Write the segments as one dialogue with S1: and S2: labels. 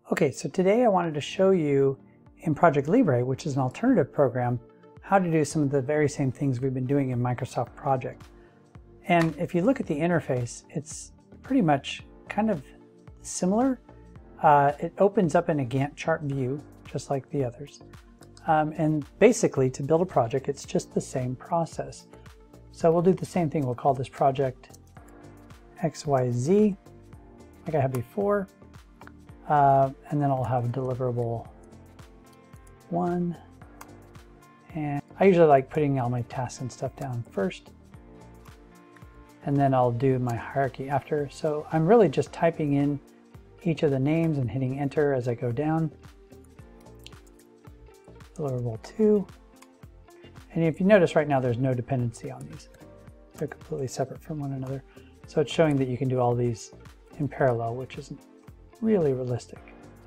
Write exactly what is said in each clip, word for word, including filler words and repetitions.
S1: Okay, so today I wanted to show you in ProjectLibre, which is an alternative program, how to do some of the very same things we've been doing in Microsoft Project. And if you look at the interface, it's pretty much kind of similar. Uh, it opens up in a Gantt chart view, just like the others. Um, and basically, to build a project, it's just the same process. So we'll do the same thing. We'll call this project X Y Z, like I had before. Uh, and then I'll have deliverable one. And I usually like putting all my tasks and stuff down first. And then I'll do my hierarchy after. So I'm really just typing in each of the names and hitting enter as I go down. Deliverable two. And if you notice right now, there's no dependency on these. They're completely separate from one another. So it's showing that you can do all these in parallel, which isn't really realistic.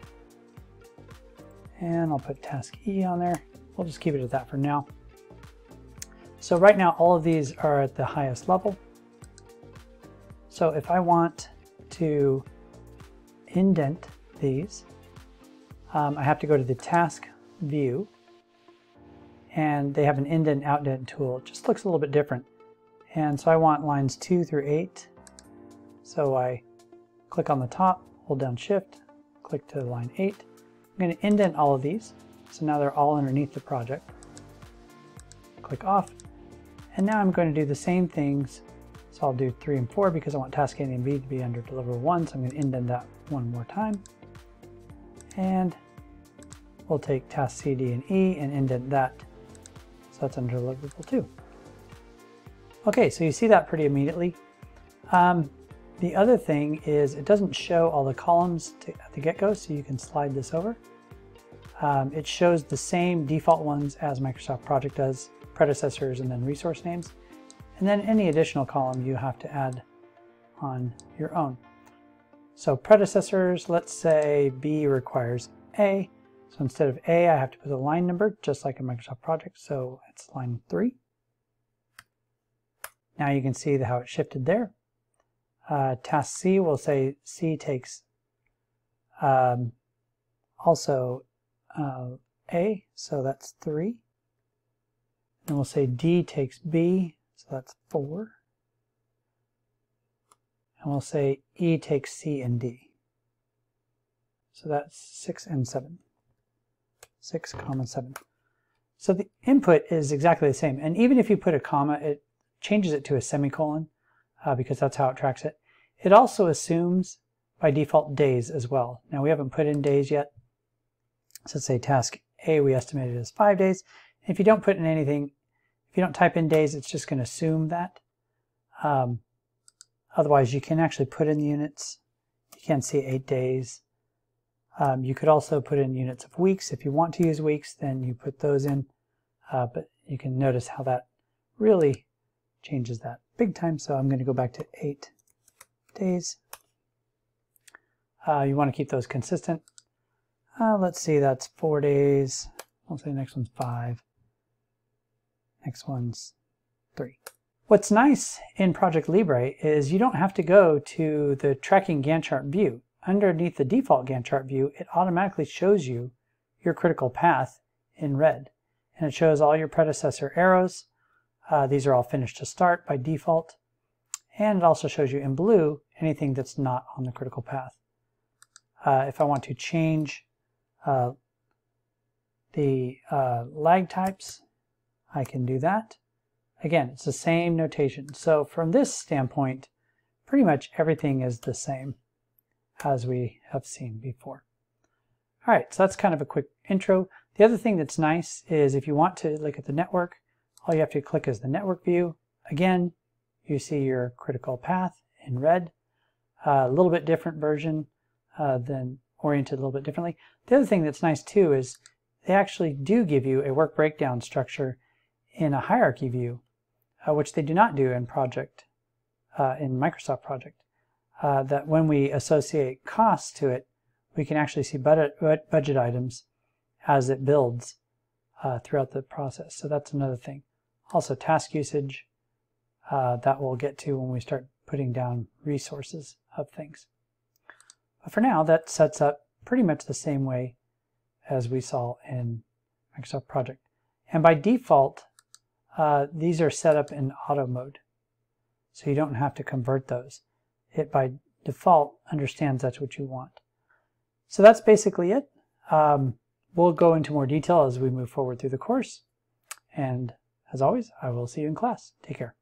S1: And I'll put task E on there. We'll just keep it at that for now. So right now, all of these are at the highest level. So if I want to indent these, um, I have to go to the task view, and they have an indent outdent tool. It just looks a little bit different. And so I want lines two through eight. So I click on the top, hold down shift, click to line eight. I'm going to indent all of these. So now they're all underneath the project. Click off. And now I'm going to do the same things. So I'll do three and four because I want task A and B to be under deliverable one. So I'm going to indent that one more time. And we'll take task C, D, and E and indent that. So that's under deliverable two. Okay, so you see that pretty immediately. Um, the other thing is it doesn't show all the columns to, at the get-go, so you can slide this over. Um, it shows the same default ones as Microsoft Project does, predecessors and then resource names. And then any additional column you have to add on your own. So predecessors, let's say B requires A. So instead of A, I have to put a line number, just like in Microsoft Project. So it's line three. Now you can see how it shifted there. Uh, task C will say C takes um, also uh, A, so that's three. And we'll say D takes B, so that's four. And we'll say E takes C and D. So that's six and seven. six, comma, seven. So the input is exactly the same. And even if you put a comma, it changes it to a semicolon uh, because that's how it tracks it. It also assumes by default days as well. Now we haven't put in days yet. So let's say task A we estimated as five days. And if you don't put in anything, if you don't type in days, it's just going to assume that. Um, otherwise, you can actually put in the units. You can see eight days. Um, you could also put in units of weeks. If you want to use weeks, then you put those in. Uh, but you can notice how that really changes that big time. So I'm going to go back to eight days. Uh, you want to keep those consistent. Uh, let's see, that's four days. I'll say next one's five. Next one's three. What's nice in ProjectLibre is you don't have to go to the tracking Gantt chart view. Underneath the default Gantt chart view, it automatically shows you your critical path in red. And it shows all your predecessor arrows. Uh, these are all finished to start by default. And it also shows you in blue anything that's not on the critical path. Uh, if I want to change uh, the uh, lag types, I can do that. Again, it's the same notation. So from this standpoint, pretty much everything is the same as we have seen before. All right, so that's kind of a quick intro. The other thing that's nice is if you want to look at the network, all you have to click is the network view. Again, you see your critical path in red. Uh, a little bit different version uh, than oriented a little bit differently. The other thing that's nice too is they actually do give you a work breakdown structure in a hierarchy view, uh, which they do not do in Project, uh, in Microsoft Project. Uh, that when we associate costs to it, we can actually see budget, budget items as it builds uh, throughout the process. So that's another thing. Also task usage, uh, that we'll get to when we start putting down resources of things. But for now, that sets up pretty much the same way as we saw in Microsoft Project. And by default, uh, these are set up in auto mode, so you don't have to convert those. It by default understands that's what you want. So that's basically it. Um, we'll go into more detail as we move forward through the course. And as always, I will see you in class. Take care.